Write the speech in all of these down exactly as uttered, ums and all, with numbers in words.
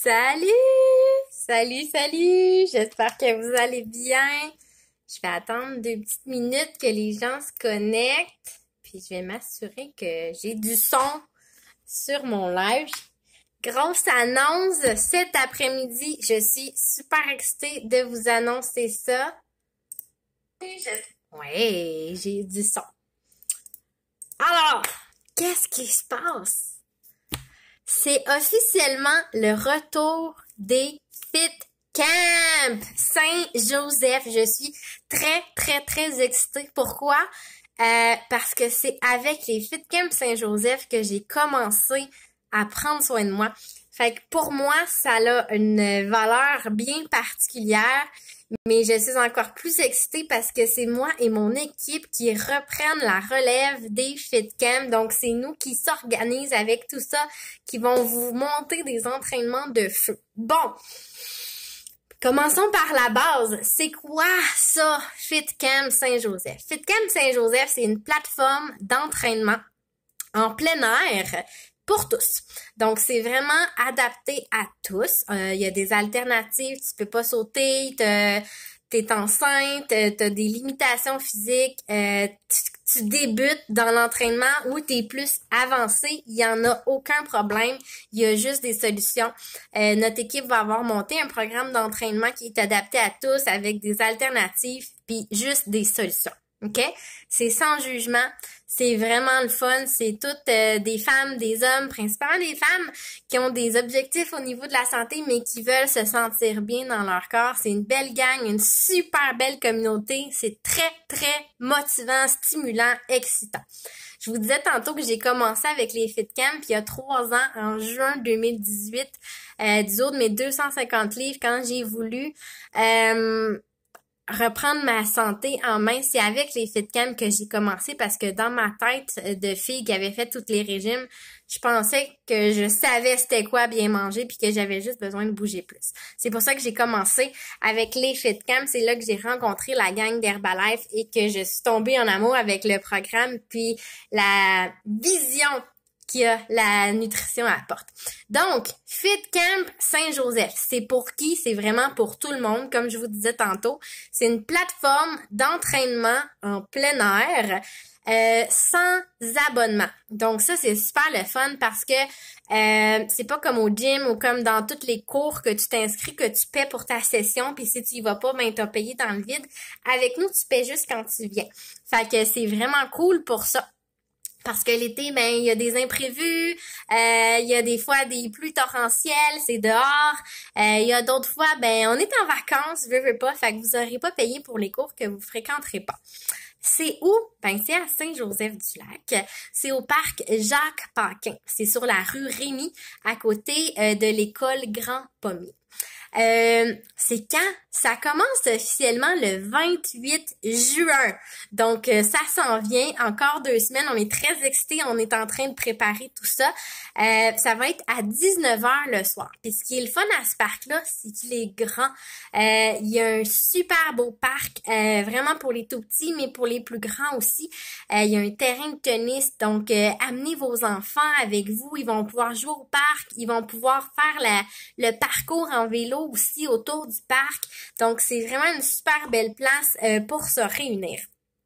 Salut! Salut, salut! J'espère que vous allez bien. Je vais attendre deux petites minutes que les gens se connectent. Puis je vais m'assurer que j'ai du son sur mon live. Grosse annonce cet après-midi. Je suis super excitée de vous annoncer ça. Ouais, j'ai du son. Alors, qu'est-ce qui se passe? C'est officiellement le retour des Fit Camp Saint-Joseph. Je suis très, très, très excitée. Pourquoi? Euh, parce que c'est avec les Fit Camp Saint-Joseph que j'ai commencé à prendre soin de moi. Fait que pour moi, ça a une valeur bien particulière, mais je suis encore plus excitée parce que c'est moi et mon équipe qui reprennent la relève des Fit Camp. Donc, c'est nous qui s'organisent avec tout ça, qui vont vous monter des entraînements de feu. Bon, commençons par la base. C'est quoi ça, Fit Camp Saint-Joseph? Fit Camp Saint-Joseph, c'est une plateforme d'entraînement en plein air pour tous. Donc, c'est vraiment adapté à tous. Euh, il y a des alternatives, tu peux pas sauter, t'es t'es enceinte, t'as des limitations physiques, euh, tu, tu débutes dans l'entraînement ou t'es plus avancé, il y en a aucun problème, il y a juste des solutions. Euh, notre équipe va avoir monté un programme d'entraînement qui est adapté à tous avec des alternatives puis juste des solutions. OK? C'est sans jugement. C'est vraiment le fun. C'est toutes euh, des femmes, des hommes, principalement des femmes qui ont des objectifs au niveau de la santé, mais qui veulent se sentir bien dans leur corps. C'est une belle gang, une super belle communauté. C'est très, très motivant, stimulant, excitant. Je vous disais tantôt que j'ai commencé avec les Fit Camp il y a trois ans, en juin deux mille dix-huit, euh, du haut de mes deux cent cinquante livres, quand j'ai voulu euh, reprendre ma santé en main. C'est avec les Fit Camp que j'ai commencé parce que dans ma tête de fille qui avait fait tous les régimes, je pensais que je savais c'était quoi bien manger puis que j'avais juste besoin de bouger plus. C'est pour ça que j'ai commencé avec les Fit Camp. C'est là que j'ai rencontré la gang d'Herbalife et que je suis tombée en amour avec le programme puis la vision qui a la nutrition apporte. Donc, Fit Camp Saint-Joseph, c'est pour qui? C'est vraiment pour tout le monde, comme je vous disais tantôt. C'est une plateforme d'entraînement en plein air euh, sans abonnement. Donc ça, c'est super le fun parce que euh, c'est pas comme au gym ou comme dans tous les cours que tu t'inscris, que tu paies pour ta session, puis si tu y vas pas, ben t'as payé dans le vide. Avec nous, tu paies juste quand tu viens. Fait que c'est vraiment cool pour ça. Parce que l'été, ben, il y a des imprévus, euh, il y a des fois des pluies torrentielles, c'est dehors. Euh, il y a d'autres fois, ben, on est en vacances, veux, veux pas, fait que vous aurez pas payé pour les cours que vous fréquenterez pas. C'est où? Ben, c'est à Saint-Joseph-du-Lac. C'est au parc Jacques-Paquin. C'est sur la rue Rémy, à côté euh, de l'école Grand Pommier. Euh, c'est quand? Ça commence officiellement le vingt-huit juin. Donc, euh, ça s'en vient. Encore deux semaines. On est très excités. On est en train de préparer tout ça. Euh, ça va être à dix-neuf heures le soir. Puis, ce qui est le fun à ce parc-là, c'est qu'il est grand. Euh, il y a un super beau parc, euh, vraiment pour les tout petits, mais pour les plus grands aussi. Euh, il y a un terrain de tennis. Donc, euh, amenez vos enfants avec vous. Ils vont pouvoir jouer au parc. Ils vont pouvoir faire la, le parcours en vélo aussi autour du parc. Donc, c'est vraiment une super belle place euh, pour se réunir.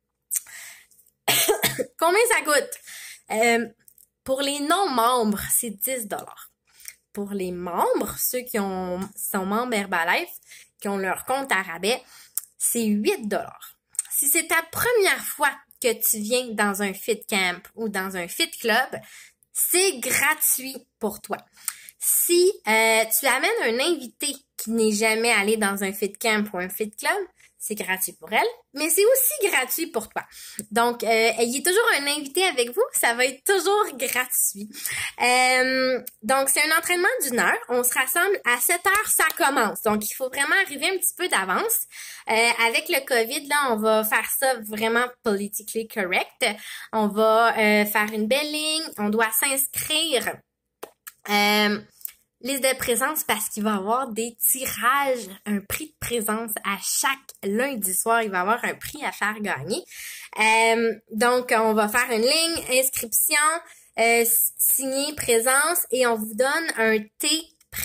Combien ça coûte? Euh, pour les non-membres, c'est dix dollars. Pour les membres, ceux qui ont, sont membres Herbalife, qui ont leur compte à rabais, c'est huit dollars. Si c'est ta première fois que tu viens dans un Fit Camp ou dans un Fit Club, c'est gratuit pour toi. Si euh, tu amènes un invité qui n'est jamais allé dans un Fit Camp ou un Fit Club, c'est gratuit pour elle, mais c'est aussi gratuit pour toi. Donc, euh, ayez toujours un invité avec vous, ça va être toujours gratuit. Euh, donc, c'est un entraînement d'une heure. On se rassemble à sept heures, ça commence. Donc, il faut vraiment arriver un petit peu d'avance. Euh, avec le COVID, là, on va faire ça vraiment politically correct. On va euh, faire une belle ligne, on doit s'inscrire. Euh, liste de présence parce qu'il va y avoir des tirages, un prix de présence à chaque lundi soir. Il va y avoir un prix à faire gagner. Euh, donc, on va faire une ligne, inscription, euh, signer présence et on vous donne un thé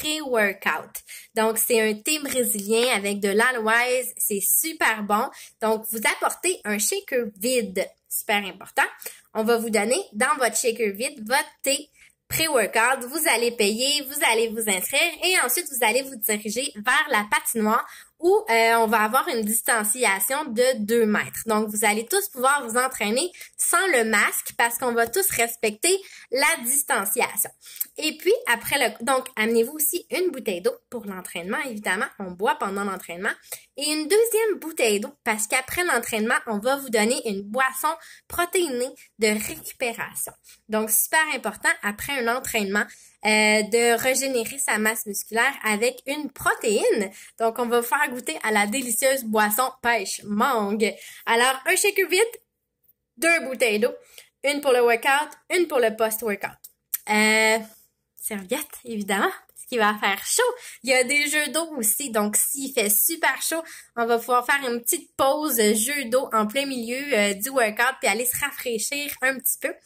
pré-workout. Donc, c'est un thé brésilien avec de l'aloès. C'est super bon. Donc, vous apportez un shaker vide. Super important. On va vous donner dans votre shaker vide votre thé pré-workout. Vous allez payer, vous allez vous inscrire et ensuite, vous allez vous diriger vers la patinoire où euh, on va avoir une distanciation de deux mètres. Donc, vous allez tous pouvoir vous entraîner sans le masque parce qu'on va tous respecter la distanciation. Et puis, après le... Donc, amenez-vous aussi une bouteille d'eau pour l'entraînement, évidemment. On boit pendant l'entraînement. Et une deuxième bouteille d'eau parce qu'après l'entraînement, on va vous donner une boisson protéinée de récupération. Donc, super important, après un entraînement, Euh, de régénérer sa masse musculaire avec une protéine. Donc, on va vous faire goûter à la délicieuse boisson pêche mangue. Alors, un shaker vide, deux bouteilles d'eau, une pour le workout, une pour le post-workout. Euh, serviette, évidemment, parce qu'il va faire chaud. Il y a des jeux d'eau aussi, donc s'il fait super chaud, on va pouvoir faire une petite pause jeu d'eau en plein milieu euh, du workout puis aller se rafraîchir un petit peu.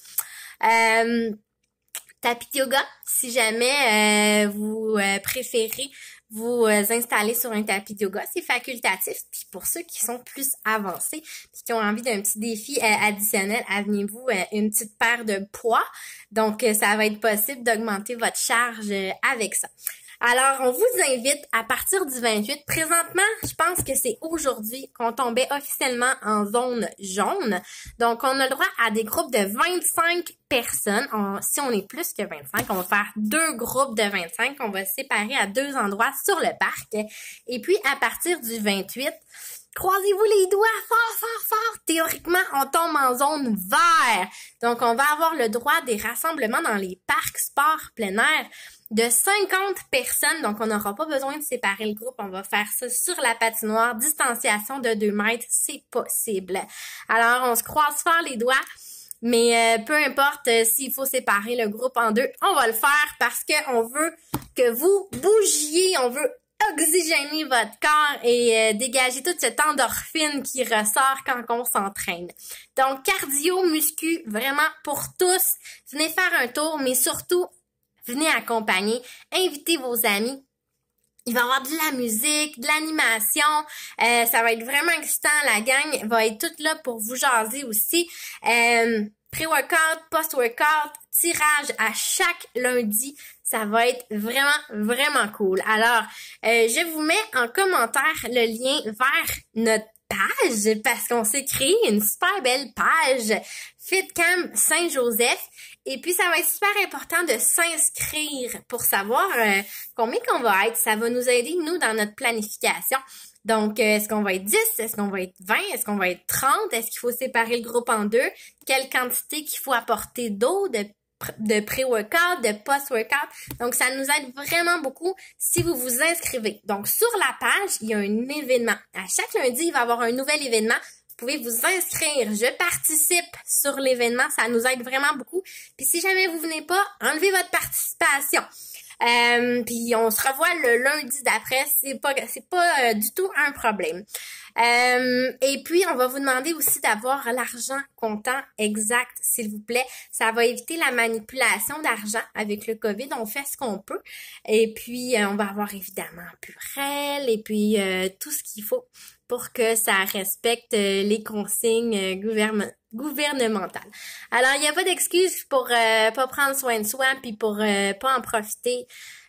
Euh, Tapis de yoga, si jamais euh, vous euh, préférez vous euh, installer sur un tapis de yoga, c'est facultatif. Puis pour ceux qui sont plus avancés, puis qui ont envie d'un petit défi euh, additionnel, amenez-vous euh, une petite paire de poids. Donc, euh, ça va être possible d'augmenter votre charge euh, avec ça. Alors, on vous invite à partir du vingt-huit. Présentement, je pense que c'est aujourd'hui qu'on tombait officiellement en zone jaune. Donc, on a le droit à des groupes de vingt-cinq personnes. On, si on est plus que vingt-cinq, on va faire deux groupes de vingt-cinq. On va se séparer à deux endroits sur le parc. Et puis, à partir du vingt-huit, croisez-vous les doigts fort, fort, fort. Théoriquement, on tombe en zone vert. Donc, on va avoir le droit des rassemblements dans les parcs sport plein air de cinquante personnes. Donc, on n'aura pas besoin de séparer le groupe. On va faire ça sur la patinoire. Distanciation de deux mètres, c'est possible. Alors, on se croise fort les doigts. Mais euh, peu importe euh, s'il faut séparer le groupe en deux, on va le faire parce qu'on veut que vous bougiez. On veut oxygéner votre corps et euh, dégager toute cette endorphine qui ressort quand on s'entraîne. Donc, cardio, muscu, vraiment pour tous. Venez faire un tour, mais surtout, venez accompagner. Invitez vos amis. Il va y avoir de la musique, de l'animation. Euh, ça va être vraiment excitant. La gang va être toute là pour vous jaser aussi. Euh, pré-workout, post-workout, tirage à chaque lundi. Ça va être vraiment, vraiment cool. Alors, euh, je vous mets en commentaire le lien vers notre page parce qu'on s'est créé une super belle page FitCamp Saint-Joseph. Et puis, ça va être super important de s'inscrire pour savoir euh, combien qu'on va être. Ça va nous aider, nous, dans notre planification. Donc, euh, est-ce qu'on va être dix? Est-ce qu'on va être vingt? Est-ce qu'on va être trente? Est-ce qu'il faut séparer le groupe en deux? Quelle quantité qu'il faut apporter d'eau, de de pré-workout, de post-workout. Donc, ça nous aide vraiment beaucoup si vous vous inscrivez. Donc, sur la page, il y a un événement. À chaque lundi, il va y avoir un nouvel événement. Vous pouvez vous inscrire. Je participe sur l'événement. Ça nous aide vraiment beaucoup. Puis, si jamais vous venez pas, enlevez votre participation. Euh, puis on se revoit le lundi d'après, c'est pas c'est pas euh, du tout un problème. Euh, et puis on va vous demander aussi d'avoir l'argent comptant exact, s'il vous plaît. Ça va éviter la manipulation d'argent avec le COVID. On fait ce qu'on peut. Et puis euh, on va avoir évidemment Purell et puis euh, tout ce qu'il faut pour que ça respecte euh, les consignes euh, gouvernementales. gouvernementale. Alors, il n'y a pas d'excuse pour euh, pas prendre soin de soi puis pour euh, pas en profiter.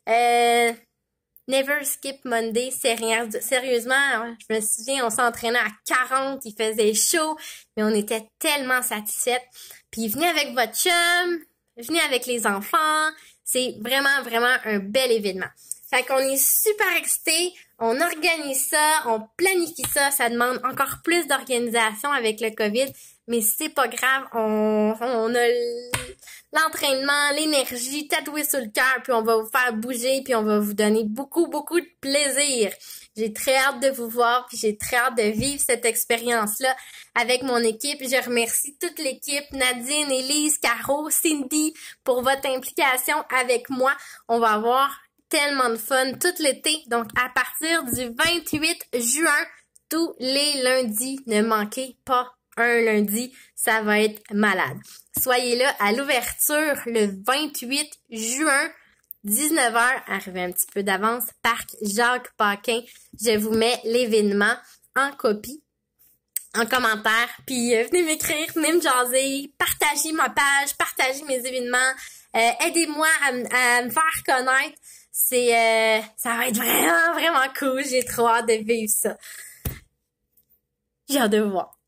Euh, never skip Monday, c'est rien. Sérieusement, je me souviens, on s'entraînait à quarante, il faisait chaud, mais on était tellement satisfaites. Puis venez avec votre chum, venez avec les enfants. C'est vraiment, vraiment un bel événement. Fait qu'on est super excités, on organise ça, on planifie ça, ça demande encore plus d'organisation avec le COVID, mais c'est pas grave, on, on a l'entraînement, l'énergie tatouée sur le cœur, puis on va vous faire bouger, puis on va vous donner beaucoup, beaucoup de plaisir. J'ai très hâte de vous voir, puis j'ai très hâte de vivre cette expérience-là avec mon équipe. Je remercie toute l'équipe, Nadine, Élise, Caro, Cindy, pour votre implication avec moi. On va avoir tellement de fun tout l'été. Donc, à partir du vingt-huit juin, tous les lundis, ne manquez pas un lundi, ça va être malade. Soyez là à l'ouverture le vingt-huit juin, dix-neuf heures, arrivez un petit peu d'avance, Parc Jacques-Paquin. Je vous mets l'événement en copie, en commentaire, puis euh, venez m'écrire, venez me jaser, partagez ma page, partagez mes événements, euh, aidez-moi à, m- à me faire connaître. C'est, euh, ça va être vraiment, vraiment cool. J'ai trop hâte de vivre ça. J'ai hâte de vous voir.